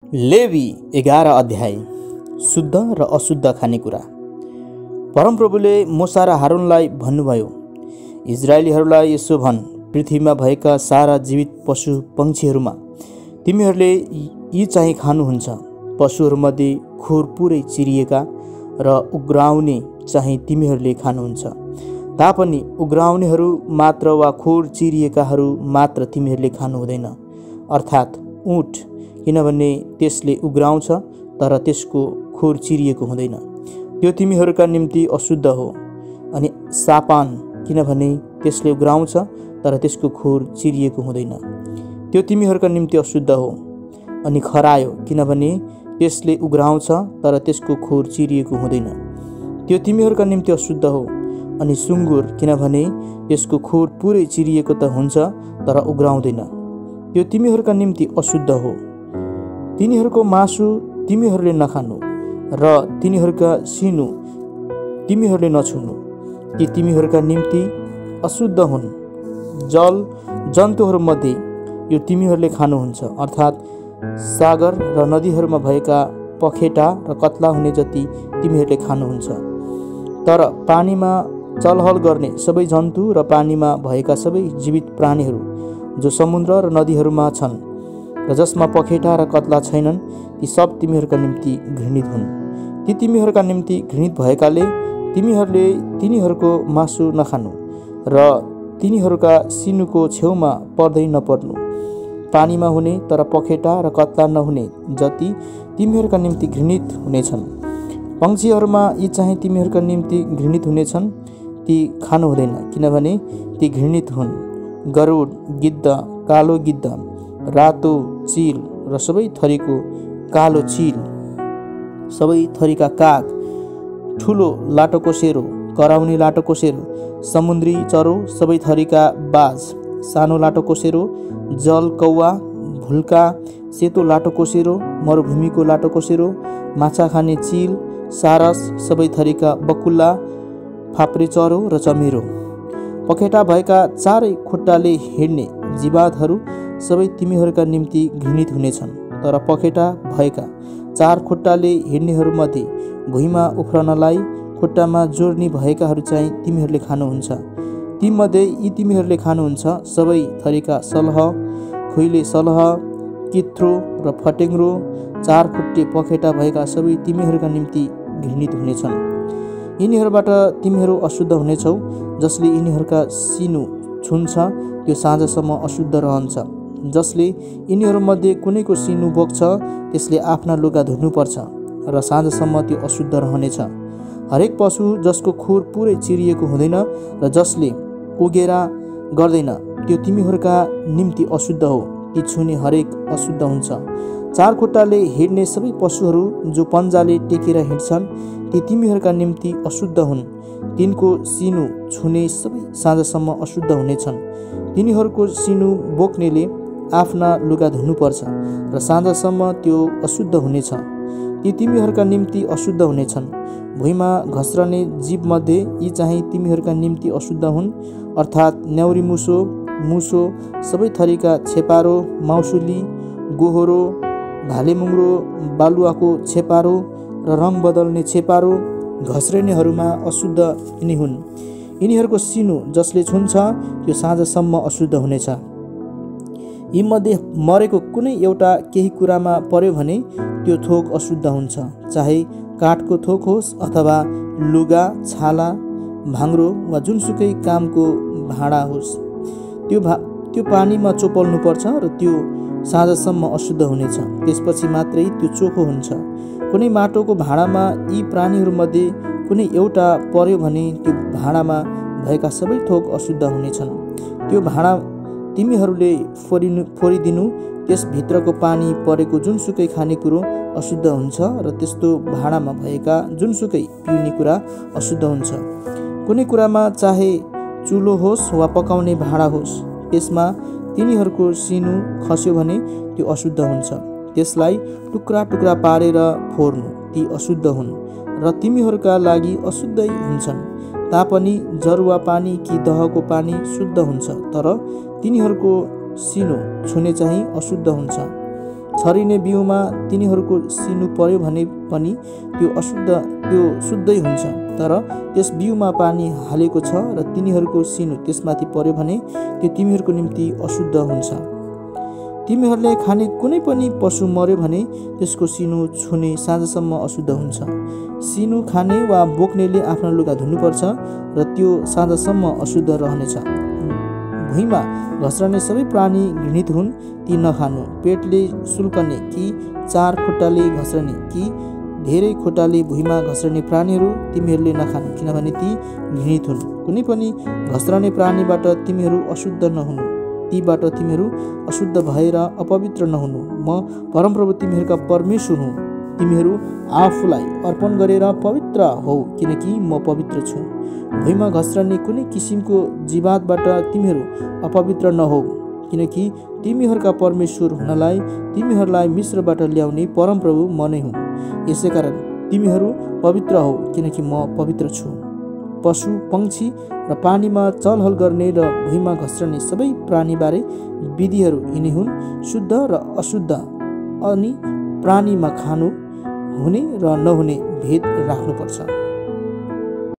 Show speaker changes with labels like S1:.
S1: Levy 11 अध्याय शुद्ध र अशुद्ध खानेकुरा। परमप्रभुले मूसा र हारूनलाई भन्नुभयो, इजरायलीहरूलाई यसो भन्, पृथ्वीमा भएका सारा जीवित पशु पंक्षीहरूमा तिमीहरूले यी चाहिँ खानुहुन्छ। पशुहरूमध्ये खुर पुरै चिरिएका र उग्राउने चाहिँ तिमीहरूले खानुहुन्छ। तापनि उग्राउनेहरू मात्र वा खुर चिरिएकाहरू मात्र तिमीहरूले खानु हुँदैन, अर्थात् ऊँट, किनभने त्यसले उग्राउँछ तर त्यसको खुर चिरिएको हुँदैन, त्यो तिमीहरूका निम्ति अशुद्ध हो। अनि सापान, किनभने त्यसले उग्राउँछ तर त्यसको खुर चिरिएको हुँदैन, त्यो तिमीहरूका निम्ति अशुद्ध हो। अनि खरायो, किनभने त्यसले उग्राउँछ तर त्यसको खुर चिरिएको हुँदैन, त्यो तिमीहरूका निम्ति अशुद्ध हो। अनि सुँगुर, किनभने त्यसको खुर पुरै चिरिएको त हुन्छ तर उग्राउँदैन, त्यो तिमीहरूका निम्ति अशुद्ध हो। तिनीहरूको मासु तिमीहरूले नखानु र तिनीहरूका सिनु तिमीहरूले नछुनु, ती तिमीहरूका निम्ति अशुद्ध हुन्। जल जन्तुहरूमध्ये यो तिमीहरूले खानुहुन्छ, अर्थात् सागर र नदीहरूमा भएका पखेटा र कत्ला हुने जति तिमीहरूले खानुहुन्छ। तर पानीमा चलहल गर्ने सबै जन्तु र पानीमा भएका सबै जीवित प्राणीहरू जो समुद्र र नदीहरूमा छन् र जसमा पखेटा र कत्ला छैनन्, ती सब तिमीहरूका निम्ति घृणित हुन्। ती तिमीहरूका निम्ति घृणित भएकाले तिमीहरूले तिनीहरूको मासु नखानु र तिनीहरूका सिनुको छेउमा पर्दै नपर्नु। पानीमा हुने तर पखेटा र कत्ला नहुने जति तिमीहरूका निम्ति घृणित हुनेछन्। पंक्षीहरूमा यी चाहिँ तिमीहरूका निम्ति घृणित हुनेछन्, ती खानु हुँदैन, किनभने ती घृणित हुन्। गरुड, गिद्ध, कालो गिद्ध, रातो चील र सबै थरीको कालो चील, सबै थरीका काग, ठुलो लाटोकोसेरो, कराउने लाटोकोसेरो, समुद्री चरो, सबै थरीका बाज, सानो लाटोकोसेरो, जल कौवा, भुल्का, सेतो लाटोकोसेरो, मरुभूमिको लाटोकोसेरो, माछा खाने चील, सारस, सबै थरीका बकुल्ला, फाप्रे चरो र चमेरो, पखेटा भएका चारै खुट्टाले हिँड्ने जीवातहरू सबै तिमीहरूका निम्ति घृणित हुनेछन्। तर पखेटा भएका चार खुट्टाले हिँड्नेहरूमध्ये भुइँमा उफ्रनलाई खुट्टामा जोड्ने भएकाहरू चाहिँ तिमीहरूले खानुहुन्छ। तीमध्ये यी तिमीहरूले खानुहुन्छ, सबै थरीका सलह, खुइले सलह, कित्रो र फटेङ्ग्रो, चार खुट्टे पखेटा भएका सबै तिमीहरूका निम्ति घृणित हुनेछन्। यिनीहरूबाट तिमीहरू अशुद्ध हुनेछौ। जसले यिनीहरूका सिनु छुन्छ त्यो साँझसम्म अशुद्ध रहन्छ। जसले यिनीहरूमध्ये कुनैको सिनु बोक्छ त्यसले आफ्ना लुगा धुनुपर्छ र साँझसम्म त्यो अशुद्ध रहनेछ। हरेक पशु जसको खुर पुरै चिरिएको हुँदैन र जसले उगेरा गर्दैन, त्यो तिमीहरूका निम्ति अशुद्ध हो। ती छुने हरेक अशुद्ध हुन्छ। चार खुट्टाले हिँड्ने सबै पशुहरू जो पन्जाले टेकेर हिँड्छन्, ती तिमीहरूका निम्ति अशुद्ध हुन्। तिनको सिनु छुने सबै साँझसम्म अशुद्ध हुनेछन्। तिनीहरूको सिनु बोक्नेले आफ्ना लुगा धुनुपर्छ र साँझसम्म त्यो अशुद्ध हुनेछ। ती तिमीहरूका निम्ति अशुद्ध हुनेछन्। भुइँमा घस्रने जीवमध्ये यी चाहिँ तिमीहरूका निम्ति अशुद्ध हुन्, अर्थात् न्याउरी मुसो, मुसो, सबै थरीका छेपारो, माउसुली, गोहोरो, भालेमुङ्ग्रो, बालुवाको छेपारो र रङ बदल्ने छेपारो, घस्रनेहरूमा अशुद्ध यिनी हुन्। यिनीहरूको सिनु जसले छुन्छ त्यो साँझसम्म अशुद्ध हुनेछ। यीमध्ये मरेको कुनै एउटा केही कुरामा पर्यो भने त्यो थोक अशुद्ध हुन्छ, चाहे काठको थोक होस् अथवा लुगा, छाला, भाङ्रो वा जुनसुकै कामको भाँडा होस्। त्यो पानीमा चोपल्नुपर्छ र त्यो साँझसम्म अशुद्ध हुनेछ। त्यसपछि मात्रै त्यो चोखो हुन्छ। कुनै माटोको भाँडामा यी प्राणीहरूमध्ये कुनै एउटा पर्यो भने त्यो भाँडामा भएका सबै थोक अशुद्ध हुनेछन्। त्यो भाँडा तिमीहरूले फोरिदिनु, त्यसभित्रको पानी परेको जुनसुकै खानेकुरो अशुद्ध हुन्छ र त्यस्तो भाँडामा भएका जुनसुकै पिउने कुरा अशुद्ध हुन्छ। कुनै कुरामा चाहे चुलो होस् वा पकाउने भाँडा होस्, त्यसमा तिनीहरूको सिनु खस्यो भने त्यो अशुद्ध हुन्छ। त्यसलाई टुक्रा टुक्रा पारेर फोर्नु, ती अशुद्ध हुन् र तिमीहरूका लागि अशुद्धै हुन्छन्। तापनि जरुवा पानी कि दहको पानी शुद्ध हुन्छ, तर तिनीहरूको सिनु छुने चाहिँ अशुद्ध हुन्छ। छरिने बिउमा तिनीहरूको सिनु पर्यो भने पनि त्यो शुद्धै हुन्छ। तर त्यस बिउमा पानी हालेको छ र तिनीहरूको सिनु त्यसमाथि पर्यो भने त्यो तिमीहरूको निम्ति अशुद्ध हुन्छ। तिमीहरूले खाने कुनै पनि पशु मर्यो भने त्यसको सिनु छुने साँझसम्म अशुद्ध हुन्छ। सिनु खाने वा बोक्नेले आफ्ना लुगा धुनुपर्छ र त्यो साँझसम्म अशुद्ध रहनेछ। भुइँमा घस्रने सबै प्राणी घृणित हुन्, ती नखानु। पेटले सुल्कने कि 4 खुट्टाले घस्रने कि धेरै खुट्टाले भुइँमा घस्रने प्राणीहरू तिमीहरूले नखानु, किनभने ती घृणित हुन्। कुनै पनि घस्रने प्राणीबाट तिमीहरू अशुद्ध नहुनु, तीबाट तिमीहरू अशुद्ध भएर अपवित्र नहुनु। म परमप्रभु तिमीहरूका परमेश्वर हुँ। तिमीहरू आफूलाई अर्पण गरेर पवित्र हौ, किनकि म पवित्र छु। भुइँमा घस्रने कुनै किसिमको जीवातबाट तिमीहरू अपवित्र नहौ, किनकि तिमीहरूका परमेश्वर हुनलाई तिमीहरूलाई मिस्रबाट ल्याउने परमप्रभु म नै हुँ। यसैकारण तिमीहरू पवित्र हौ, किनकि म पवित्र छु। पशु, पंक्षी र पानीमा चलहल गर्ने र भुइँमा घस्रने सबै प्राणीबारे विधिहरू यिनी हुन्। शुद्ध र अशुद्ध अनि प्राणीमा खानु हुने र नहुने भेद राख्नुपर्छ।